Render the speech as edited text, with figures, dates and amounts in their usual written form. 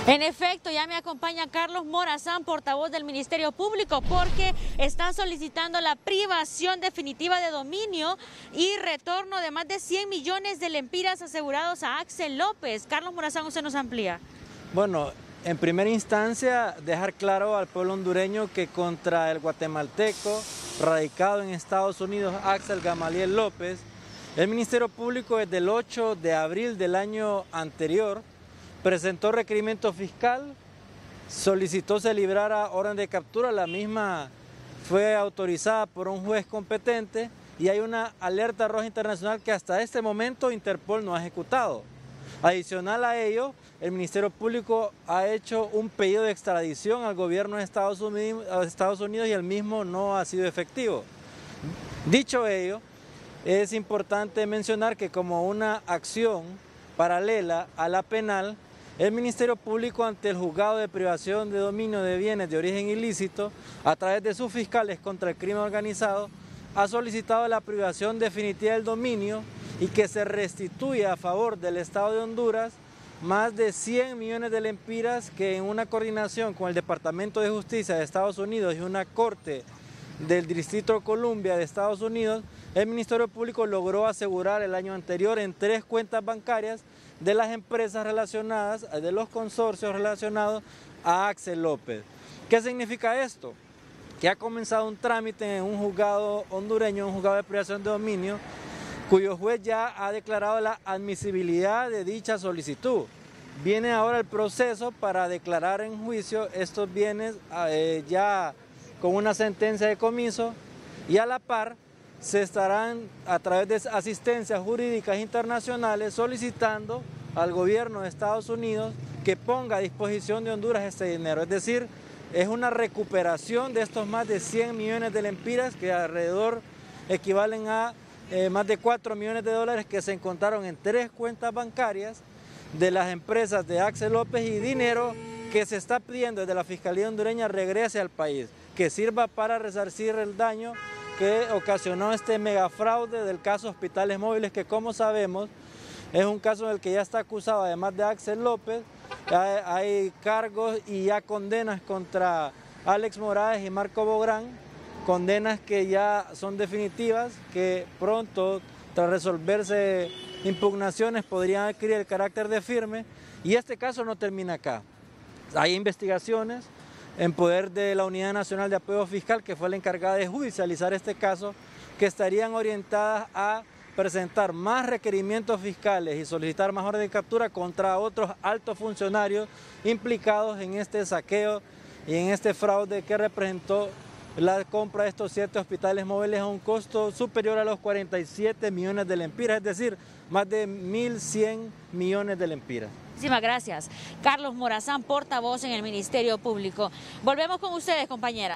En efecto, ya me acompaña Carlos Morazán, portavoz del Ministerio Público, porque están solicitando la privación definitiva de dominio y retorno de más de 100 millones de lempiras asegurados a Axel López. Carlos Morazán, usted nos amplía. Bueno, en primera instancia, dejar claro al pueblo hondureño que contra el guatemalteco radicado en Estados Unidos, Axel Gamaliel López, el Ministerio Público desde el 8 de abril del año anterior presentó requerimiento fiscal, solicitó se librara orden de captura, la misma fue autorizada por un juez competente y hay una alerta roja internacional que hasta este momento Interpol no ha ejecutado. Adicional a ello, el Ministerio Público ha hecho un pedido de extradición al gobierno de Estados Unidos y el mismo no ha sido efectivo. Dicho ello, es importante mencionar que como una acción paralela a la penal, el Ministerio Público ante el Juzgado de Privación de Dominio de Bienes de Origen Ilícito, a través de sus fiscales contra el crimen organizado, ha solicitado la privación definitiva del dominio y que se restituya a favor del Estado de Honduras más de 100 millones de lempiras que en una coordinación con el Departamento de Justicia de Estados Unidos y una corte del Distrito de Columbia de Estados Unidos, el Ministerio Público logró asegurar el año anterior en 3 cuentas bancarias de las empresas relacionadas, de los consorcios relacionados a Axel López. ¿Qué significa esto? Que ha comenzado un trámite en un juzgado hondureño, un juzgado de privación de dominio, cuyo juez ya ha declarado la admisibilidad de dicha solicitud. Viene ahora el proceso para declarar en juicio estos bienes ya con una sentencia de comiso y a la par se estarán a través de asistencias jurídicas internacionales solicitando al gobierno de Estados Unidos que ponga a disposición de Honduras este dinero. Es decir, es una recuperación de estos más de 100 millones de lempiras que alrededor equivalen a más de 4 millones de dólares que se encontraron en 3 cuentas bancarias de las empresas de Axel López y dinero que se está pidiendo desde la Fiscalía hondureña regrese al país, que sirva para resarcir el daño que ocasionó este megafraude del caso Hospitales Móviles, que como sabemos es un caso en el que ya está acusado, además de Axel López, hay cargos y ya condenas contra Alex Morales y Marco Bográn, condenas que ya son definitivas, que pronto, tras resolverse impugnaciones, podrían adquirir el carácter de firme, y este caso no termina acá. Hay investigaciones en poder de la Unidad Nacional de Apoyo Fiscal, que fue la encargada de judicializar este caso, que estarían orientadas a presentar más requerimientos fiscales y solicitar más orden de captura contra otros altos funcionarios implicados en este saqueo y en este fraude que representó la compra de estos 7 hospitales móviles a un costo superior a los 47 millones de lempiras, es decir, más de 1.100 millones de lempiras. Muchísimas gracias. Carlos Morazán, portavoz en el Ministerio Público. Volvemos con ustedes, compañera.